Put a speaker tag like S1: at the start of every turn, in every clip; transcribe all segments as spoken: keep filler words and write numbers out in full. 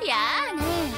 S1: やあね。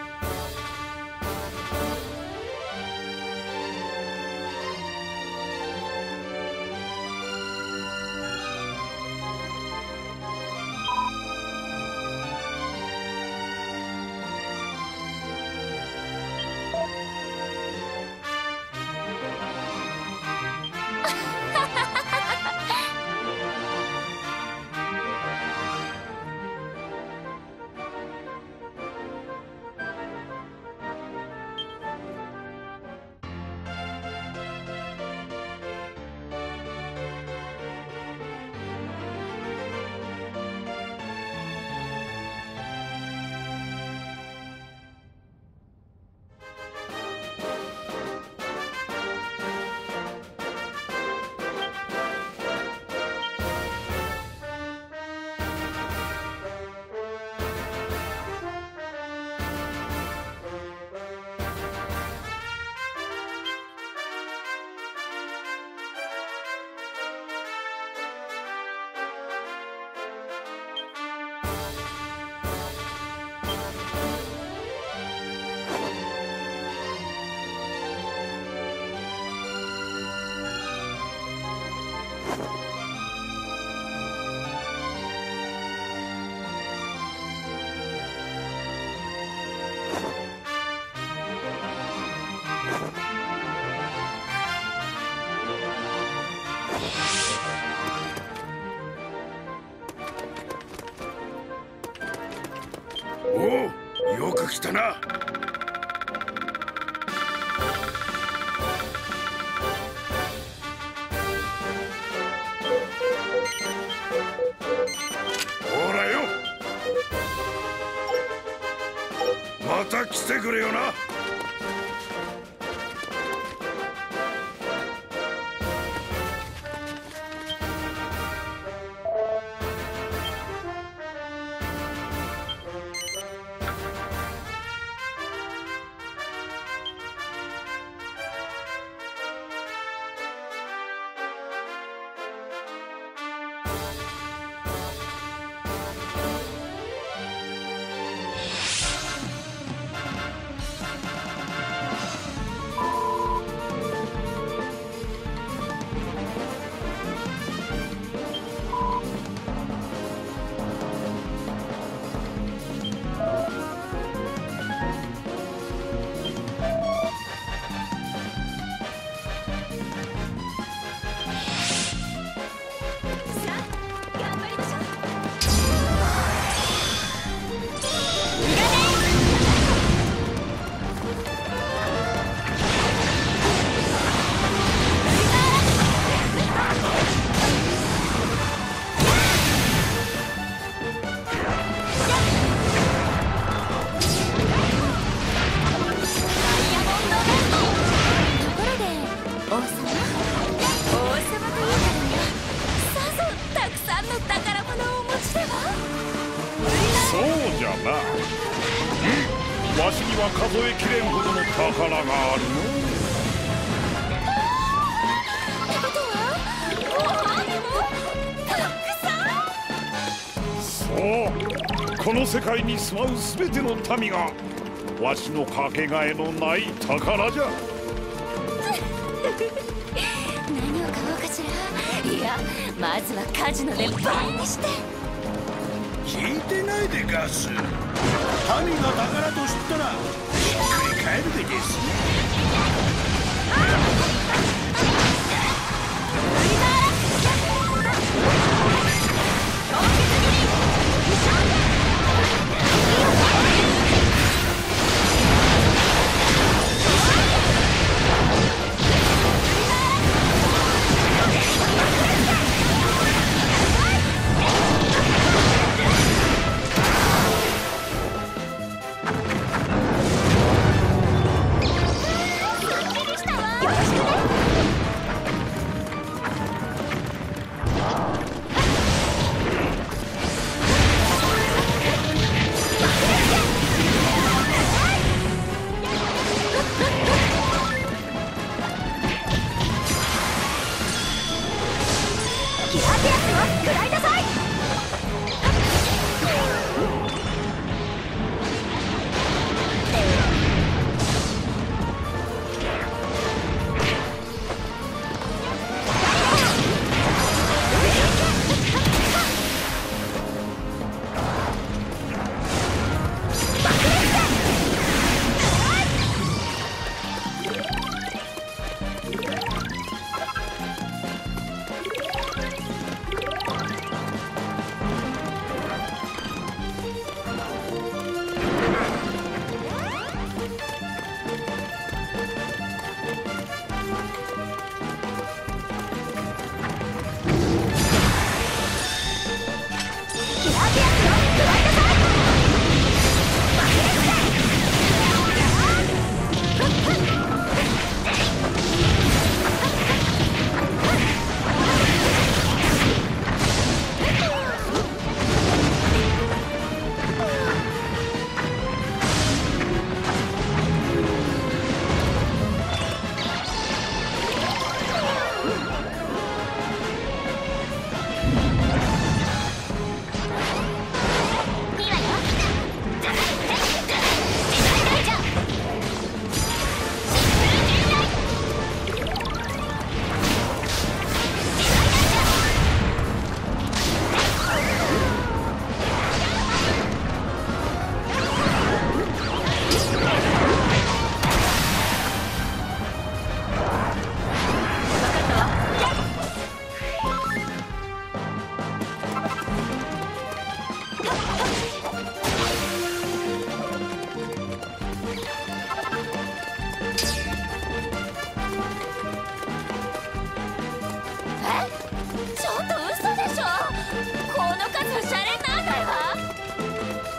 S2: おお、よく来たな。ほらよ、また来てくれよな。わしには数えきれんほどの宝があるの。
S1: ってことは
S2: そう、この世界に住まうすべての民がわしのかけがえのない宝じゃ。
S1: 何を買おうかしら。いや、まずはカジノで倍にして。
S3: 聞いてないでガス。民が宝と知ったらひっくり返るでゲス。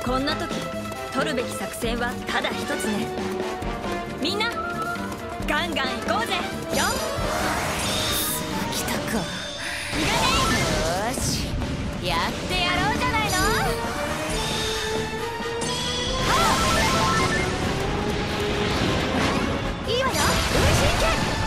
S4: こんな時取るべき作戦はただ一つね。みんなガンガン行こうぜよ。
S1: 来たか。よーし、やってやろうじゃないの。いいわよ、嬉しいけ。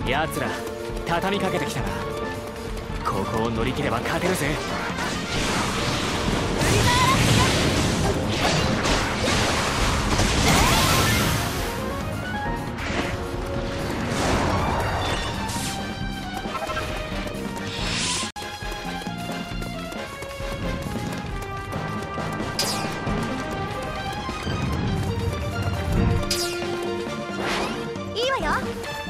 S5: 奴ら畳みかけてきたな。ここを乗り切れば勝てるぜ。
S1: いいわよ。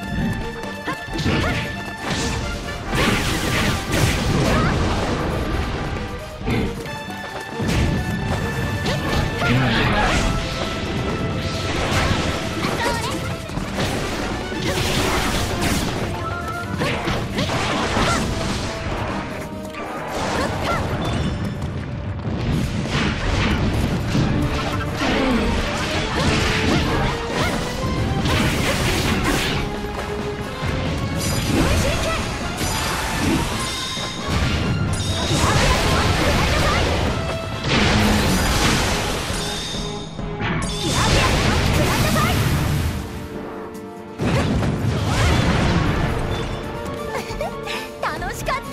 S1: 楽しかった。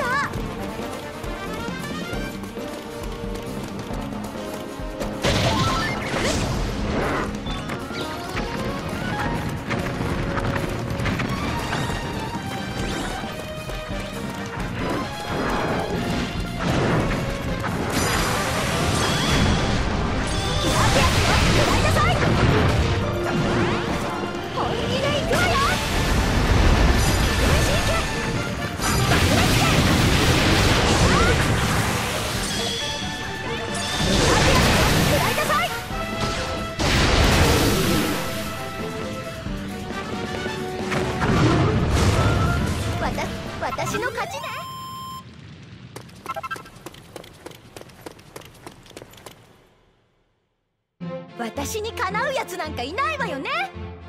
S1: 私の勝ちね。私にかなうやつなんかいないわよね。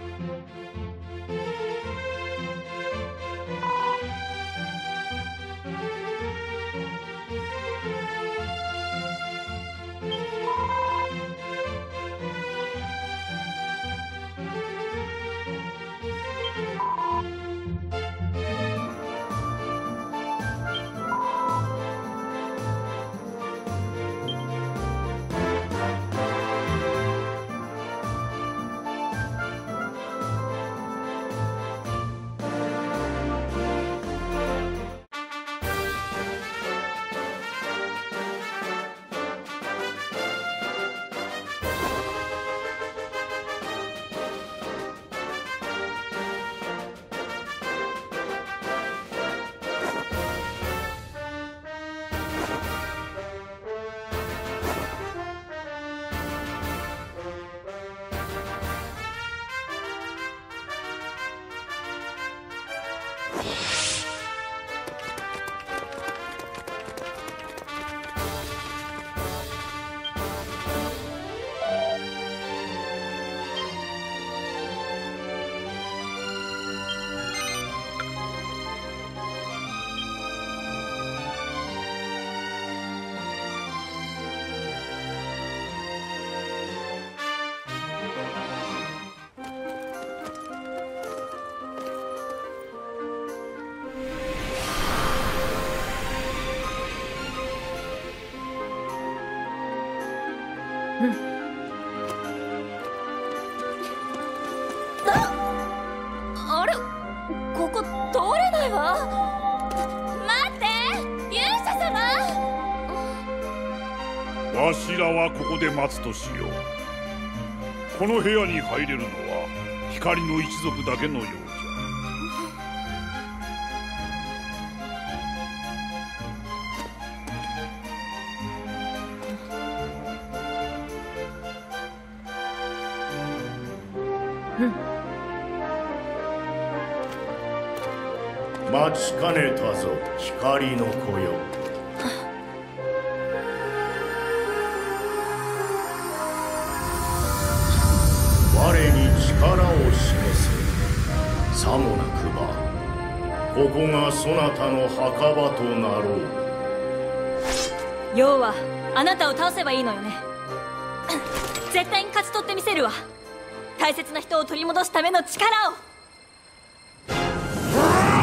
S1: あれ、ここ通れないわ。待って、勇者様。
S2: わしらはここで待つとしよう。この部屋に入れるのは光の一族だけのようじゃ。
S3: 待ちかねたぞ、光の子よ。我に力を示せ。さもなくばここがそなたの墓場となろう。
S4: 要はあなたを倒せばいいのよね。絶対に勝ち取ってみせるわ。大切な人を取り戻すための力を。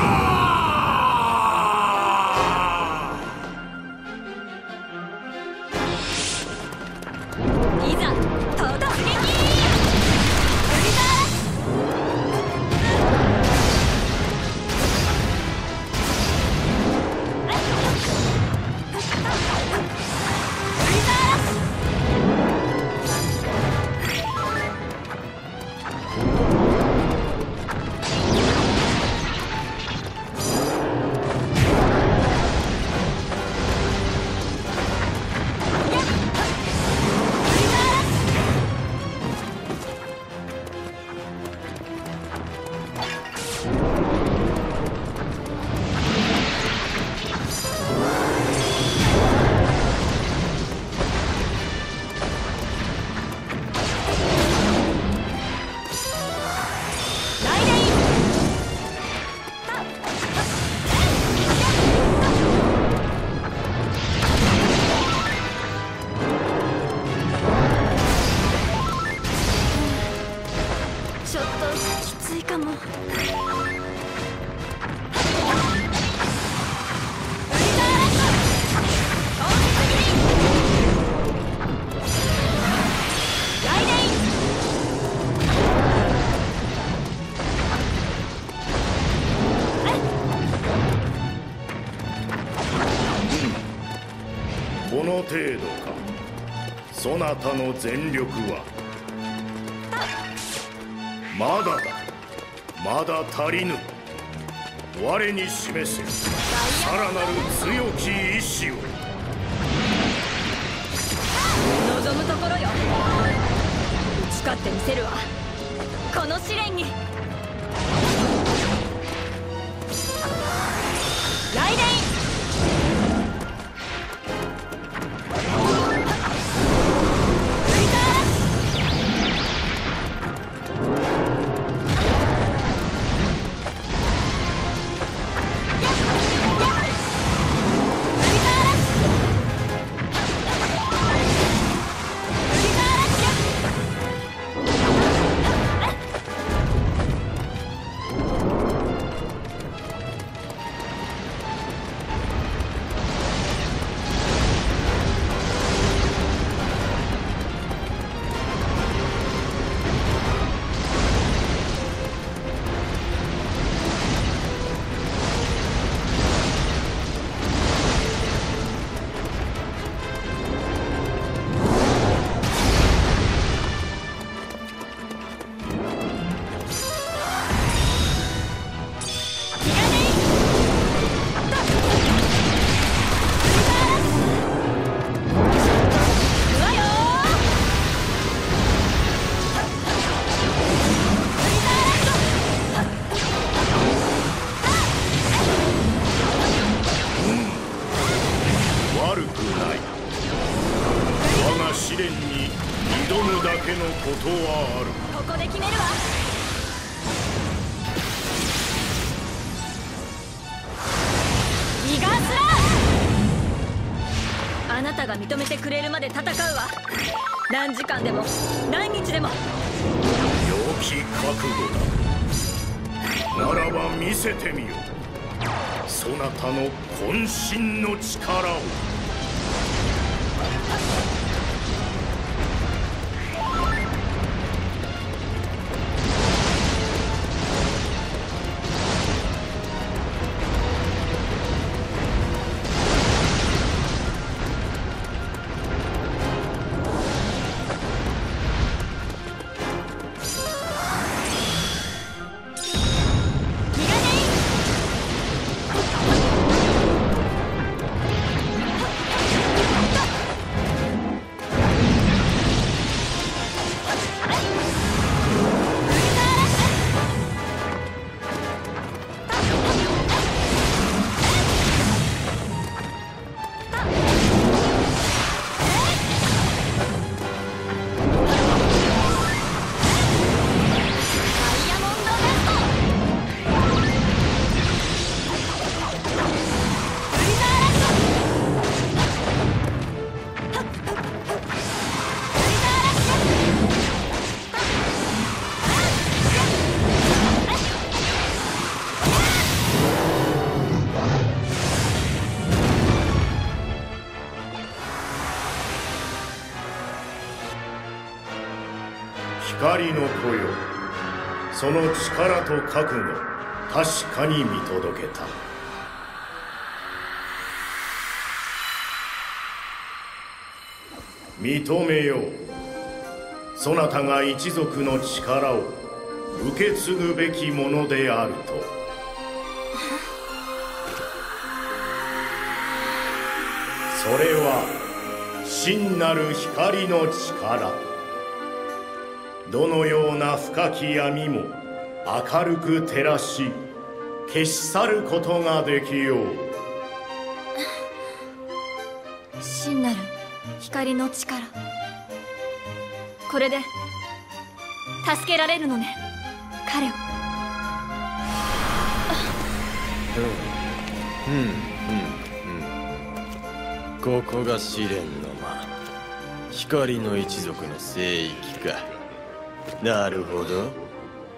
S4: ちょっときついかも。
S3: この程度か。そなたの全力は。まだだ、まだ足りぬ。我に示せさらなる強き意志を。
S4: 望むところよ。打ち勝ってみせるわ、この試練に。ライデイン。
S3: ことはある。
S4: ここで決めるわ。イガースラー。あなたが認めてくれるまで戦うわ。何時間でも何日でも。
S3: 良き覚悟だ。ならば見せてみよ。そなたの渾身の力を。光の子よ、その力と覚悟、確かに見届けた。認めよう。そなたが一族の力を受け継ぐべきものであると。それは真なる光の力。どのような深き闇も明るく照らし消し去ることができよう。
S4: 真なる光の力、これで助けられるのね、彼を。
S6: うんうんうん。ここが試練の間、光の一族の聖域か。なるほど。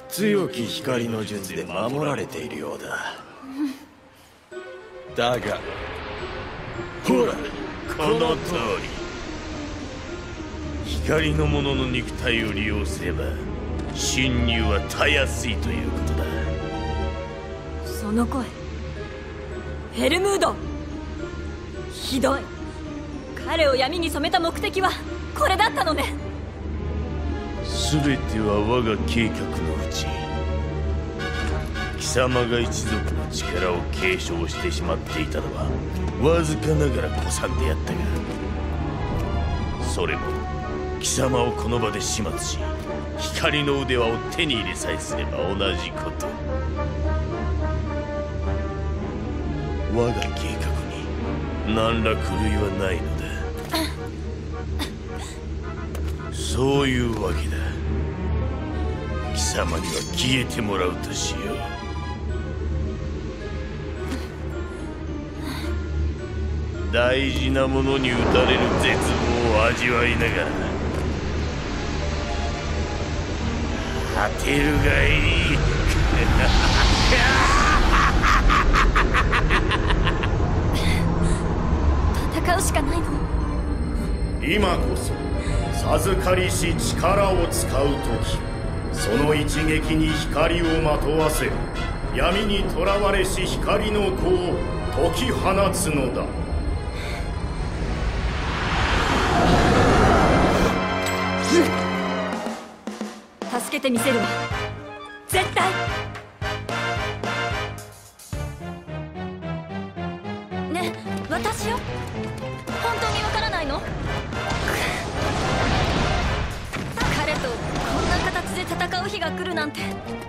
S6: 強き光の術で守られているようだ。だがほらこの通り、光の者の肉体を利用すれば侵入はたやすいということだ。
S4: その声、ヘルムード。ひどい。彼を闇に染めた目的はこれだったのね。
S3: 全ては我が計画のうち、貴様が一族の力を継承してしまっていたのはわずかながら誤算でやったが、それも貴様をこの場で始末し光の腕輪を手に入れさえすれば同じこと。我が計画に何ら狂いはないのだ。そういうわけだ。貴様には消えてもらうとしよう。大事なものに打たれる絶望を味わいながら果てるがいい。
S4: 戦うしかないの。
S3: 今こそ授かりし力を使う時、その一撃に光をまとわせ、闇にとらわれし光の子を解き放つのだ。
S4: 助けてみせるわ、絶対。ねえ、私よ。本当にわからないの？彼とこんな形で戦う日が来るなんて。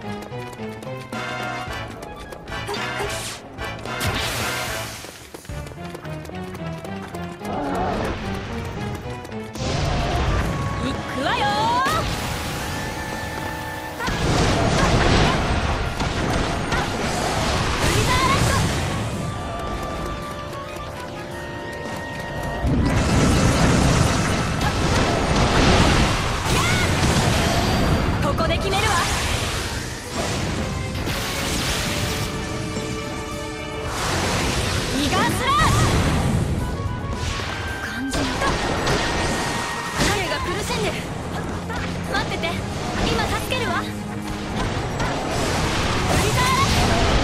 S4: いくわよー。ここで決めるわ。イガースラッシュ。感じた。彼が苦しんでる。待ってて、今助けるわ。ブリザーラッシュ。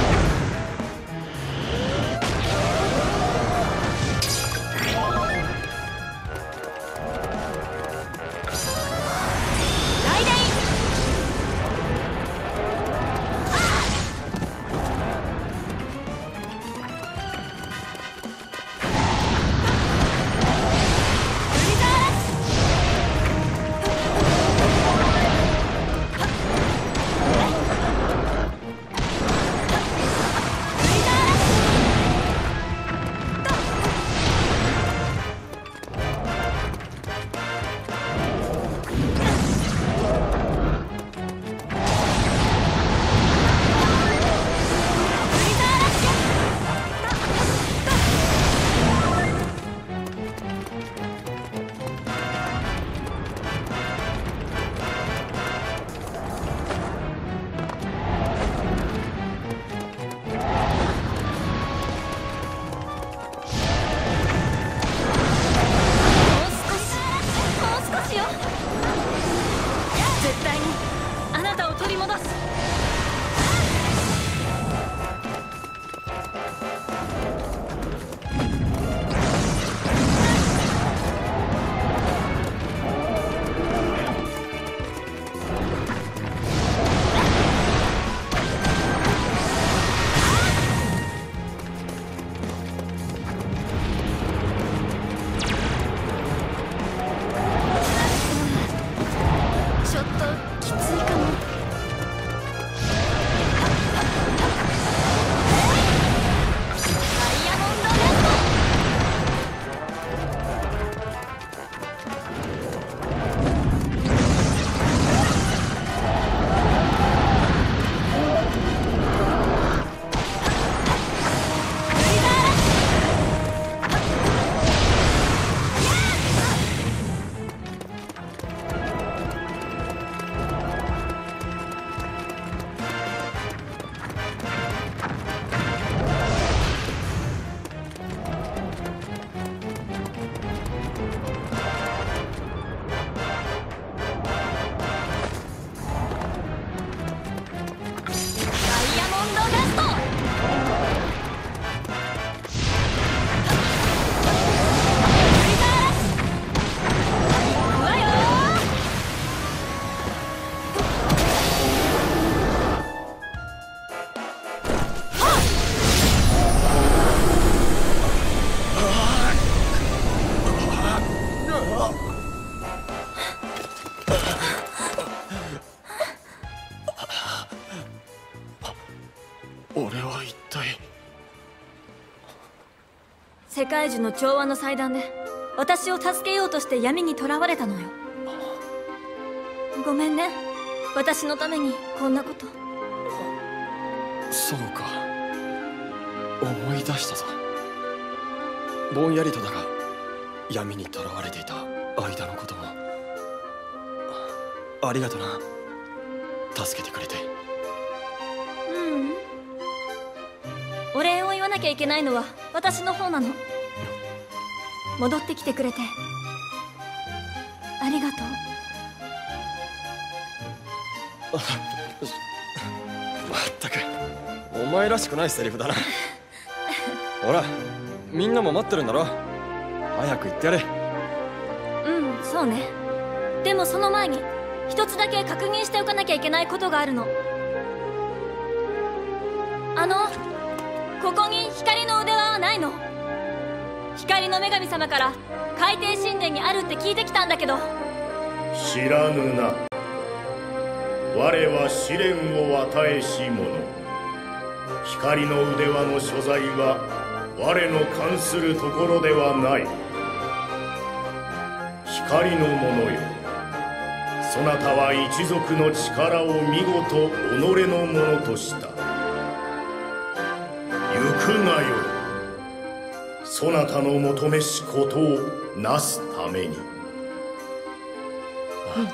S4: ライデイン。絶対にあなたを取り戻す。ちょっときついかも。 世界樹の調和の祭壇で私を助けようとして闇に囚われたのよ。ごめんね、私のためにこんなこと。
S7: そうか、思い出したぞ。ぼんやりとだが闇に囚われていた間のことも。ありがとな、助けてくれて。
S4: ううん、お礼を言わなきゃいけないのは私の方なの。戻ってきてくれてありがとう。
S7: まったくお前らしくないセリフだな。ほら、みんなも待ってるんだろ。早く行ってやれ。
S4: うん、そうね。でもその前に一つだけ確認しておかなきゃいけないことがあるの。あの、ここに光の腕輪はないの？光の女神様から海底神殿にあるって聞いてきたんだけど。
S3: 知らぬな。我は試練を与えし者。光の腕輪の所在は我の関するところではない。光の者よ、そなたは一族の力を見事己のものとした。行くがよい。そなたの求めしことをなすために。
S4: うん。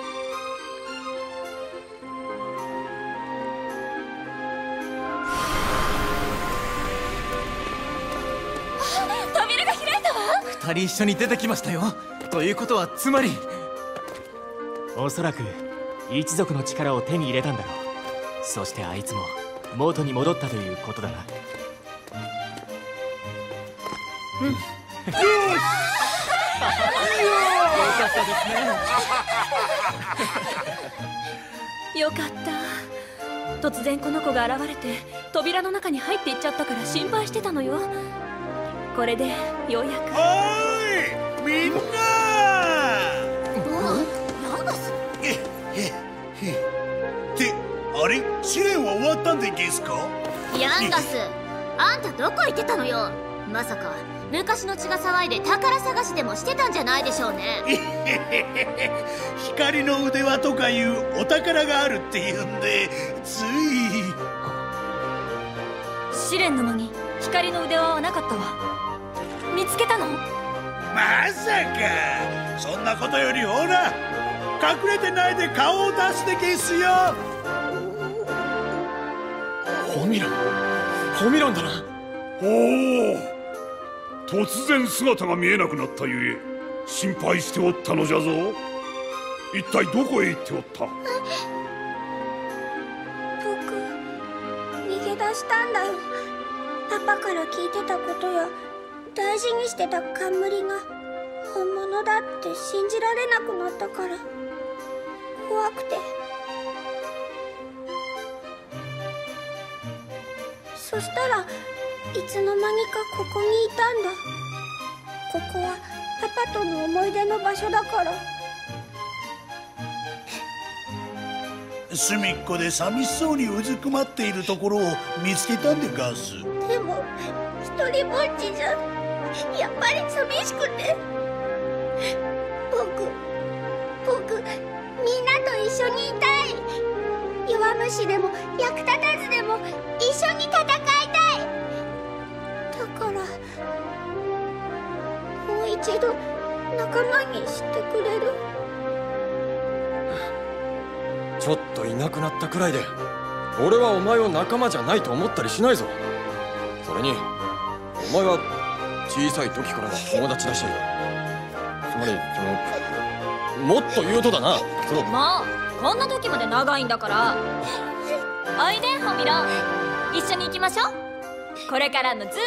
S4: 扉が開いたわ。
S5: 二人一緒に出てきましたよ。ということはつまり、おそらく一族の力を手に入れたんだろう。そしてあいつも元に戻ったということだな。
S4: うん。よかったですね。よかった。突然この子が現れて扉の中に入っていっちゃったから心配してたのよ。これでようやく。
S8: おい、みんな。
S1: ヤンガス。
S8: へへへ。ってあれ、試練は終わったんでゲスか？
S1: ヤンガス、あんたどこ行ってたのよ。まさか昔の血が騒いで宝探しでもしてたんじゃないでしょうね。
S8: 光の腕輪とかいうお宝があるっていうんでつい。
S4: 試練の間に光の腕輪はなかったわ。見つけたの？
S8: まさか。そんなことよりほら、隠れてないで顔を出すでゲスよ。
S7: ホミロン、ホミロンだな。
S2: おお、突然姿が見えなくなったゆえ心配しておったのじゃぞ。一体どこへ行っておった？
S9: 僕、逃げ出したんだよ。パパから聞いてたことや大事にしてた冠が本物だって信じられなくなったから怖くて。そしたらいつの間にかここにいたんだ。ここはパパとの思い出の場所だから。
S8: 隅っこで寂しそうにうずくまっているところを見つけたんでガス。
S9: でも一人ぼっちじゃやっぱり寂しくて。僕僕みんなと一緒にいたい。弱虫でも役立たずでも一緒に戦いたい。だからもう一度仲間にしてくれる？
S7: ちょっといなくなったくらいで俺はお前を仲間じゃないと思ったりしないぞ。それにお前は小さい時からの友達だし、つまりそのもっと言うとだな、その
S4: もうこんな時まで長いんだから。おいでホミロン、一緒に行きましょう。これからのずーっと。